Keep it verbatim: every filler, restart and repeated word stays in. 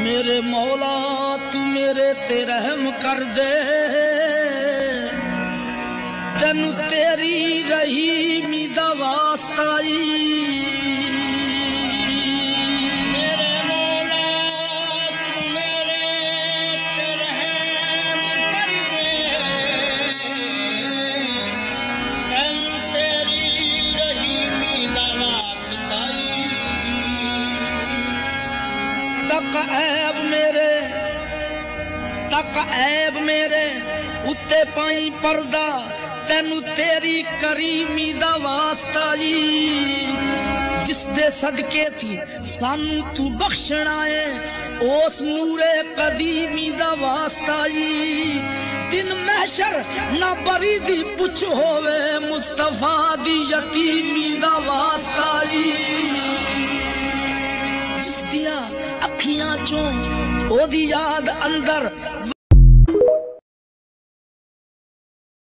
मेरे मौला तू मेरे ते रहम कर दे, तेनू तेरी रहीमी दा वास्ता मेरे मौला तू मेरे ते रहम कर दे, तेनू तेरी रहीमी दा वास्ता तक ऐब मेरे तक ऐब मेरे उत्ते पाई पर्दा, तेनू तेरी करीमी दा वास्ता जी। जिस दे सदके थी सानू तू बख्शना है, ओस नूरे कदीमी दा वास्ता जी। दिन महशर ना बरी दी पुछ होवे, मुस्तफा दी यतीमी दा वास्ता जी। जिस दिया अखियां चों ओदी याद अंदर